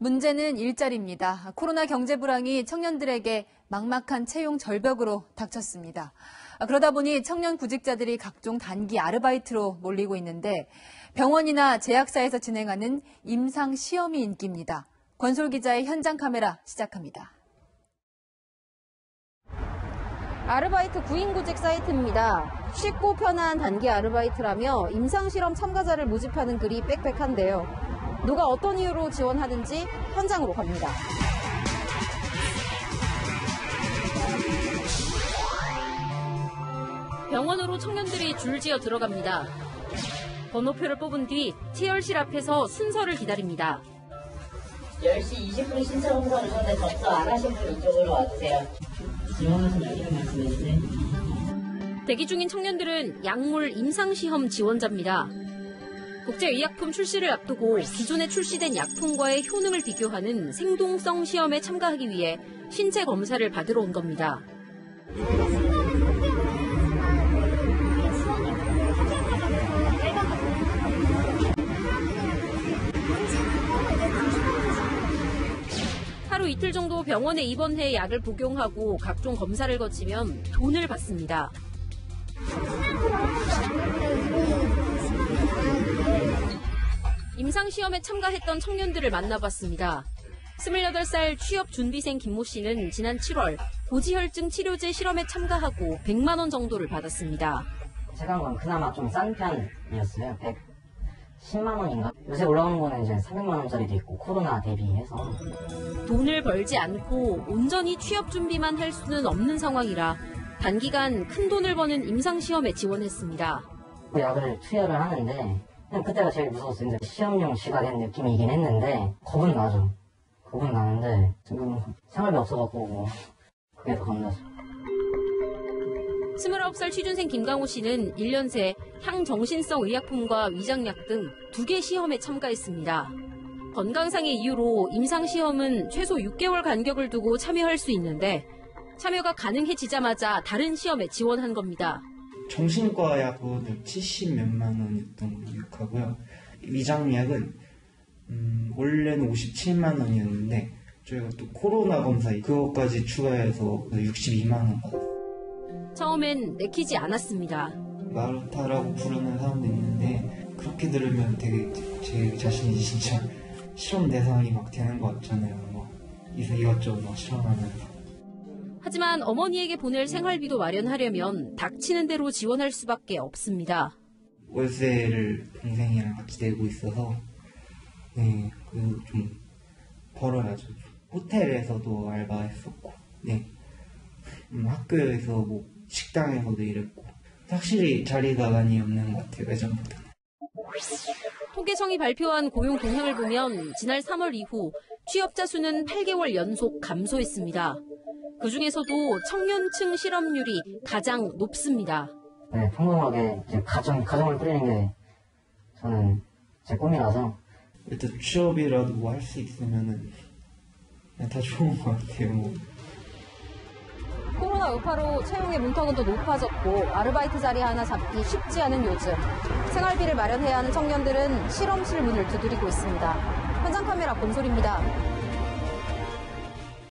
문제는 일자리입니다. 코로나 경제 불황이 청년들에게 막막한 채용 절벽으로 닥쳤습니다. 그러다 보니 청년 구직자들이 각종 단기 아르바이트로 몰리고 있는데 병원이나 제약사에서 진행하는 임상 시험이 인기입니다. 권솔 기자의 현장 카메라 시작합니다. 아르바이트 구인구직 사이트입니다. 쉽고 편한 단기 아르바이트라며 임상실험 참가자를 모집하는 글이 빽빽한데요. 누가 어떤 이유로 지원하는지 현장으로 갑니다. 병원으로 청년들이 줄지어 들어갑니다. 번호표를 뽑은 뒤 치열실 앞에서 순서를 기다립니다. 10시 20분 신청 응모하셨는데 접수 안 하신 분 이쪽으로 와주세요. 지원하신 아이를 말씀해주세요. 대기 중인 청년들은 약물 임상시험 지원자입니다. 국제의약품 출시를 앞두고 기존에 출시된 약품과의 효능을 비교하는 생동성 시험에 참가하기 위해 신체 검사를 받으러 온 겁니다. 하루 이틀 정도 병원에 입원해 약을 복용하고 각종 검사를 거치면 돈을 받습니다. 임상시험에 참가했던 청년들을 만나봤습니다. 28살 취업준비생 김모 씨는 지난 7월 고지혈증 치료제 실험에 참가하고 100만 원 정도를 받았습니다. 제가 한 건 그나마 좀 싼 편이었어요. 110만 원인가? 요새 올라오는 거는 이제 300만 원짜리도 있고 코로나 대비해서. 돈을 벌지 않고 온전히 취업 준비만 할 수는 없는 상황이라 단기간 큰 돈을 버는 임상시험에 지원했습니다. 약을 투여를 하는데 그냥 그때가 제일 무서웠어요. 이제 시험용 쥐가 된 느낌이긴 했는데 겁은 나죠. 겁은 나는데 지금 생활비 없어갖고 뭐 그게 더 겁나죠. 29살 취준생 김강호 씨는 1년 새 향정신성 의약품과 위장약 등 2개 시험에 참가했습니다. 건강상의 이유로 임상시험은 최소 6개월 간격을 두고 참여할 수 있는데 참여가 가능해지자마자 다른 시험에 지원한 겁니다. 정신과 약은 70 몇만 원이었던 걸로 기억하고요. 위장약은 원래는 57만 원이었는데 저희가 또 코로나 검사 그것까지 추가해서 62만 원 받았어요. 처음엔 내키지 않았습니다. 마르타라고 부르는 사람도 있는데 그렇게 들으면 되게 제 자신이 진짜 실험 대상이 막 되는 것 같잖아요. 막 이것저것 막 실험하면서. 하지만 어머니에게 보낼 생활비도 마련하려면 닥치는 대로 지원할 수밖에 없습니다. 월세를 동생이랑 같이 내고 있어서 그래도 좀 벌어야죠. 호텔에서도 알바했었고, 학교에서 뭐 식당에서도 일했고 확실히 자리가 많이 없는 것 같아요. 예전보다. 통계청이 발표한 고용 동향을 보면 지난 3월 이후 취업자 수는 8개월 연속 감소했습니다. 그중에서도 청년층 실업률이 가장 높습니다. 네, 평범하게 이제 가정을 꾸리는 게 저는 제 꿈이라서 일단 취업이라도 뭐 할 수 있으면은 그냥 다 좋은 것 같아요. 뭐. 코로나 여파로 채용의 문턱은 더 높아졌고 아르바이트 자리 하나 잡기 쉽지 않은 요즘. 생활비를 마련해야 하는 청년들은 실험실 문을 두드리고 있습니다. 현장 카메라 권솔입니다.